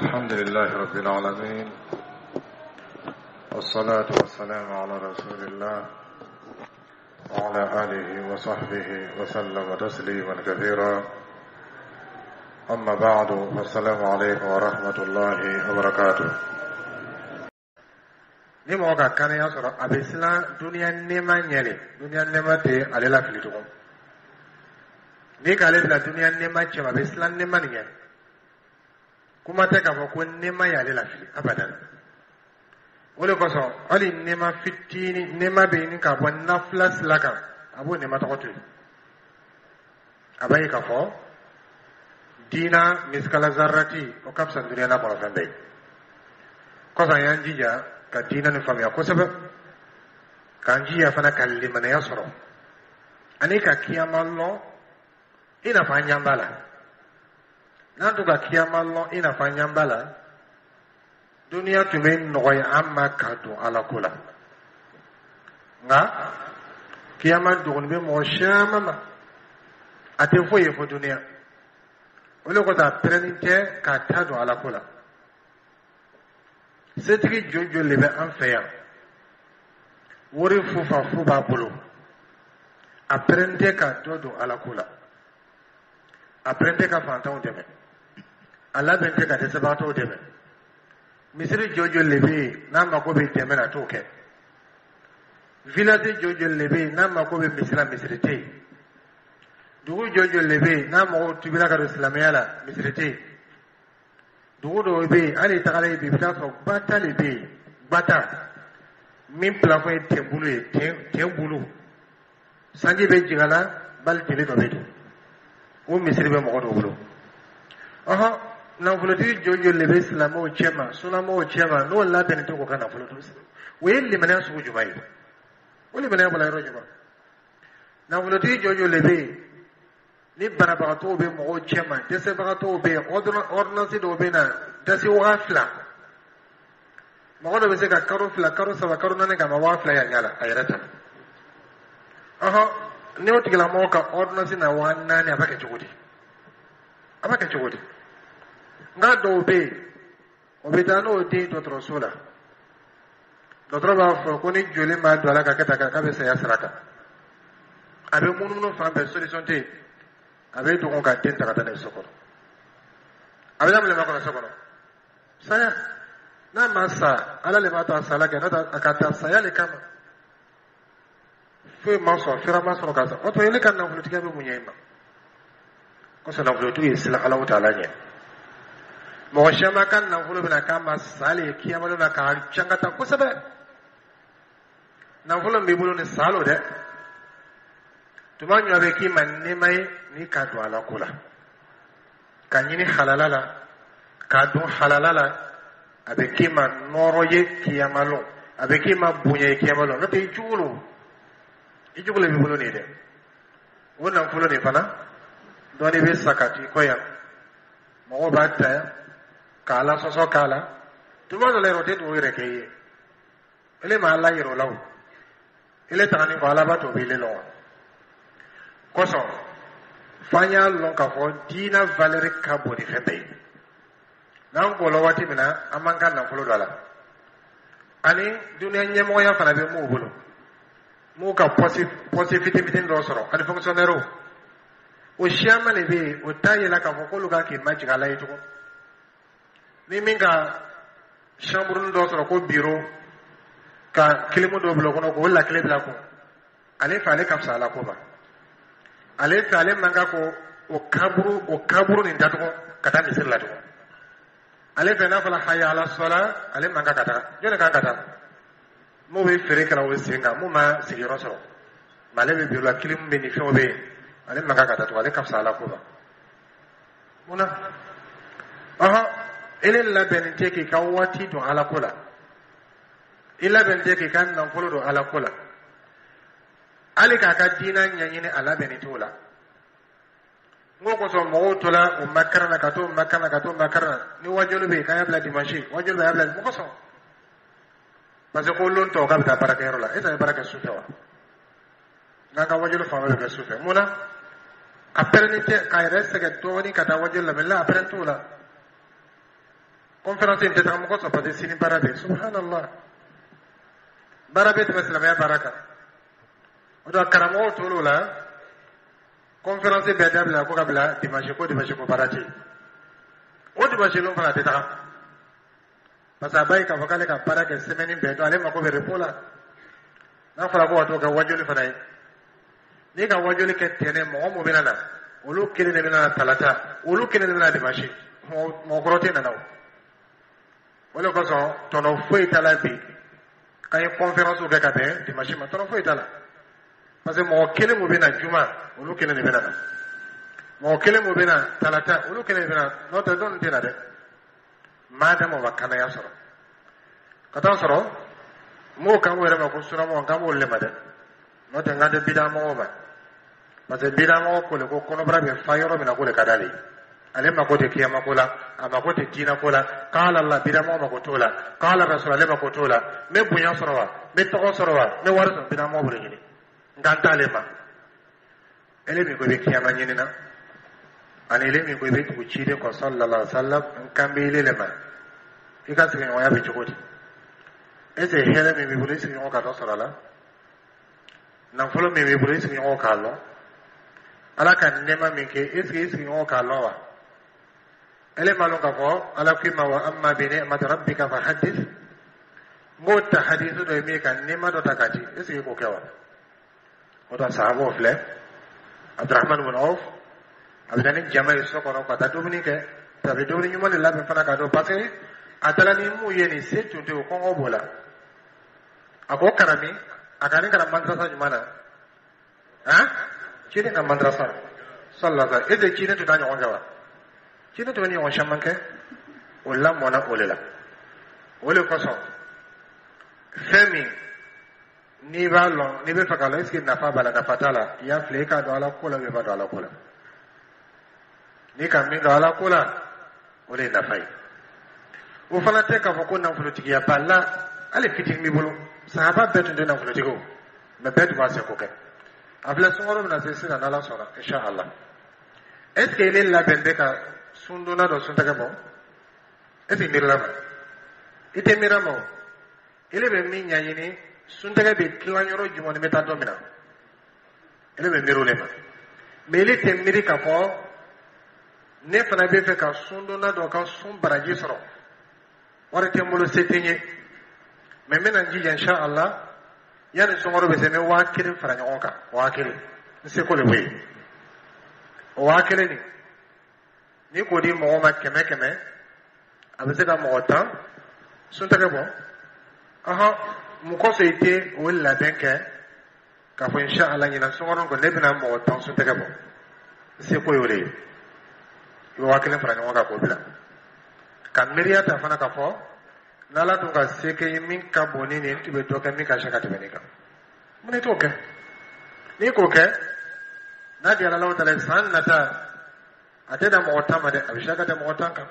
الحمد لله رب العالمين والصلاة والسلام على رسول الله وعلى آله وصحبه وسلم تسليما كثيرا أما بعد فالسلام عليكم ورحمة الله وبركاته ni mo ka kan ya sɔrɔ a bɛ siran duniya nɛɛma ɲɛ de duniya nɛɛma tɛ ale la fili tugun ni k'ale bila duniya nɛɛma cɛ a bɛ siran nɛɛma nin ɲɛ kuma tɛ k'a fɔ ko nɛɛma y'ale la fili abadan o de kosɔn hali nɛɛma fitinin nɛɛma bɛ ɲini ka bɔ nafila sira kan a b'o nɛɛma tɔgɔ to yen a b'a ye k'a fɔ diina miskala zarrati o ka fisa duniya na kɔnɔ fɛn bɛɛ ye kosɔn y'an jija ka diina ni faamuya kosɛbɛ k'an jija fana ka limanaya sɔrɔ ani ka kiyama lɔn i n'a fɔ an ɲɛ b'a la n'an to ka kiyama lɔn i n'a fɔ an ɲɛ b'a la duniya tun bɛ nɔgɔya an ma ka don ala ko la nka kiyama dogoni bɛ mɔgɔ caman ma a tɛ foyi ye fo duniya o de kosɔn a pɛrɛnnen tɛ ka taa don ala ko la setigi jojo le bɛ an fɛ yan wari fufa fu b'a bolo a pɛrɛn tɛ ka dɔ don ala ko la a pɛrɛn tɛ ka fantanw dɛmɛ a labɛn tɛ ka dɛsɛbagatɔw dɛmɛ misiri jojo le bɛ yen n'a mako bɛ dɛmɛ na t'o kɛ village jojo le bɛ yen n'a mako bɛ misiri la misiri tɛ yen dugu jojo le bɛ yen n'a mako tubila ka don silamɛya la misiri tɛ yen dugu dɔw bɛ yen hali tagalen bi i bɛ taa sɔrɔ gbata le bɛ yen gbata min plafond ye ten bulu ye ten bulu sanji bɛ jigin a la bali tile dɔ bɛ don o misiri bɛ mɔgɔ dɔw bolo ɔhɔn nafolotigi jɔnjɔn le bɛ silamɛw cɛ ma sunnamɔgɔw cɛ ma n'o labɛnnen tɛ k'o ka nafolo to o ye limaniya sugu jumɛn ye o limaniya bɔra yɔrɔ jumɛn nafolotigi jɔnjɔn le bɛ yen ni banabagatɔw bɛ mɔgɔw cɛ ma dɛsɛbagatɔw bɛ yen ordonnance dɔw bɛ na dasi waa fila mɔgɔ dɔ bɛ se ka karo fila karo saba karo naani k'a ma waa fila y'a ɲɛ la a yɛrɛ ta ɔhɔn ni o tigilamɔgɔ ka ordonnance na waa naani a b'a kɛ cogo di a b'a kɛ cogo di nka dɔw bɛ yen o bɛ taa n'o den dɔgɔtɔrɔso la dɔgɔtɔrɔ b'a fɔ ko ni joli ma don a la ka kɛ tan k'a bɛ saya sira kan a bɛ munumunu fan bɛɛ solution tɛ yen a bɛ dogo ka den ta ka taa n'a ye so kɔnɔ a bɛ daminɛ ma kɔnɔ so kɔnɔ saya n'a ma sa ala le b'a to a sala kɛ n'o tɛ a ka taa saya le kama foyi ma sɔrɔ fɛrɛ ma sɔrɔ k'a sa o tuma ele ka nafolotigiya bɛ mun ɲɛ i ma kosɔn nafolotigi ye sila ala ta ala ɲɛ mɔgɔ caman ka nafolo bɛna k'a ma sa le kiyama don na k'a can ka taa kosɛbɛ nafolo min b'i bolo ni sa lo dɛ tuma ɲɔ bɛ k'i ma nɛɛma ye ni ka don ala ko la ka ɲini halala la ka don halala la a bɛ k'i ma nɔɔrɔ ye kiyama lɔn a bɛ k'i ma bonya ye kiyama lɔn n'o tɛ i jugu lo b'i bolo nin dɛ o nafolo nin fana dɔɔni bɛ sa ka to i kɔ yan mɔgɔw b'a ta yan k'a la sɔsɔ k'a la tuma dɔ la yɛrɛ o tɛ dugawu yɛrɛ kɛ i ye ele ma ala yɛrɛ o la o ele taga ni kɔ ala b'a to o b'i le lɔn wa kosɔn f'an y'a lɔn k'a fɔ diina valeur ka bon ni fɛn bɛɛ ye n'an bɔra waati min na an b'an ka nafolo don a la ani duniya ɲɛmɔgɔya fana bɛ m'u bolo m'u ka pɔsi fitinin dɔw sɔrɔ ani fonctionnaires o siyaman de bɛ yen o t'a yɛlɛ k'a fɔ k'olu kan k'i majigin ala ye tugun ni min ka chambre dɔw sɔrɔ ko bureau ka kilimu dɔw bila o kɔnɔ k'o lakile bila kun ale fɛ ale ka fisa ala ko ma ale fɛ ale man kan ko o kaburu nin datugu ka taa misiri la tugun ale fɛ n'a fɔra haya ala sɔla ale man kan ka taa jɔnni kan ka taa m'o bɛ feere kɛla o sen kan m'o ma sigiyɔrɔ sɔrɔ mɛ ale bɛ biro la kilimu bɛ ni fɛnw bɛ yen ale man kan ka taa tugun ale ka fisa ala ko ma munna ɔhɔn ele labɛnnen tɛ k'i ka waati don ala ko la i labɛnnen tɛ k'i ka nafolo don ala ko la hali k'a ka diina ɲɛɲini a labɛnnen t'o la n ko kosɔn mɔgɔw tora o makaran na ka to makaran na ka to makaran na ni wajulu bɛ yen k'a y'a bila dimanche wajulu bɛ y'a bila mɔgɔ sɔn parce que ko lon tɔw k'a bɛ taa baarakɛyɔrɔ la e ta ye baara kɛ sufɛ wa n'an ka wajulu fan bɛɛ bɛ kɛ sufɛ mun na a pɛrɛnnen tɛ k'a yɛrɛ sɛgɛn dɔɔnin ka taa wajulu la mɛ la a pɛrɛn t'o la conférence inte ta mo ko so pade sini barabe subhanallah barabe to islamaya baraka odo karamo to lola conférence be dabla ko kabla dimanche ko barati o dimanche lo fana teta pasa bay ka fakale ka baraka semaine be to ale mako be repola na fara ko to ka wajuli fana ni ka wajuli ke tene mo benana olu kele ne benana talata olu kele ne benana dimanche mo grote na nawo wala ko so tono foi tala bi kay conférence o ka be dimanche ma tono foi tala parce que mo kele mo bena juma olu kele ne benana mo kele mo bena talata olu kele ne benana no to don tena de madamo wakana ya soro kata soro mo ka mo rema ko sura mo ka mo le made no te ngade bidamo ba parce que bidamo ko le ko kono brabe fayoro mina ko le kadali ale ma ko te kiyama ko la ama ko te dina ko la qala allah bidamo ma ko tola qala rasul ale ma ko tola me bunya soro wa me to soro wa me warso bidamo bure ni nganta le ma ele mi ko be kiyama ni na ani ele mi ko be ku chide ko sallallahu alaihi wasallam kambe le ma ika sigi ya be chukoti ese hele mi bure sigi o ka to soro la na folo mi bure sigi o ka lo ala ka nema mi ke isi o ka lo wa ele malon ka ko ala kima wa amma bi ni'mat rabbika fa hadith mota hadithu do mi ka nema do takati isi ko kewa oda sahabo fle abdurrahman ibn auf abdani jama'i so ko ka ta dubni ke ta be dubni nyuma le la be fana ka do parce atala ni mu yeni se tunte ko ngo bola ako karami akani kara madrasa jumana ha chine ka madrasa sallallahu alaihi wasallam chine to danyo ngawa chine to ni on shamanke wala mona olela ole ko so femi ni ba lo ni be fakala eski nafa bala na fatala ya fleka do ala kula be ba do ala kula ni ka mi do ala kula ole nafai o fana te ka foko na politiki ya balla ale fitin mi bolo sahaba betu de na politiko me betu ba se ko ke afla sungoro na se sira na la sora inshallah est-ce que il la bende ka sunduna do sunta ka bo est-ce mirama ite miramo ele be mi nyayini sunta ka be kiwanyoro jumo ne meta domina ele be mirole ma me ele te miri ka ko ne fana be fe ka sunduna do ka sun baraji soro wara te molo setenye me mena njija inshallah yani songoro be sene wakile faranya onka wakile nse ko le we wakile ni ko di mo ma keme abese da mo tan sunta ke bon aha mu ko se ite wala benke ka fo inshallah ni na songoro ko lebina mo tan sunta ke bon nse ko yore yo wakile faranya onka ko bila kan meriya ta fana ka fo nala tunga seke min ka boni ni tibe to ka mi ka shaka tibe ni ka mune to ke ni ko ke na di ala ta san nata ateda mo tama de abishaka de mo tanka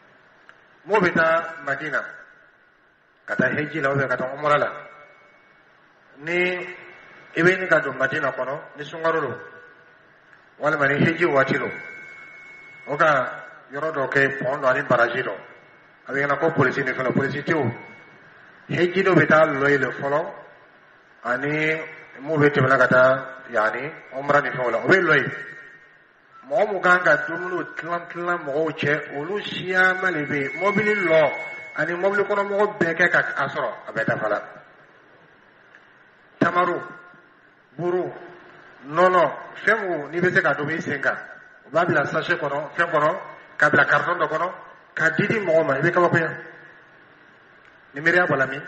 mo bita madina kata heji la kata umra la ni ibe ni ka do madina kono ni sungarulo wala mani heji watilo oka yoro do ke pondo ani barajiro avec la police ne fait la police tout heji do beta loyele folo ani mo bete bala kata yani umra ni fola o be loy mo mu ganga dumulu tlam mo che olu shia malebe mobile lo ani mobile kono mo be ke ka asoro abeta fala tamaru buru nono femu ni be se ka do be senga babila sachet kono fem kono kabla carton do kono kadidi moma ibe kama kuya ni meria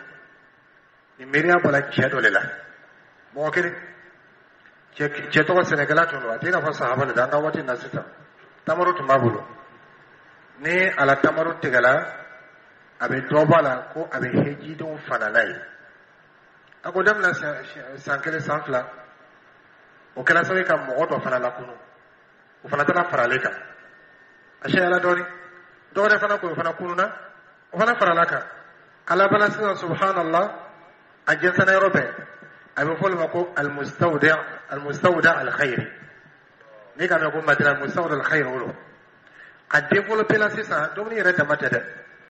bala chedo lela mo kene che to Senegal to no atina fa sahaba le danga wati nasita tamaru tumabulo ni ala tamaru tigala abe dobala ko abe heji don fanalai ako dam la sankele sanfla o kala sawe kam mo do fanala kunu o fanata faraleka ashe ala dori dole fana ko fana kununa o fana faralaka ala bana subhanallah ajensana robe abe fol mako al mustawda al khair ni ka ko madina al mustawda al khair wolo a développer la sisa do ni reta matede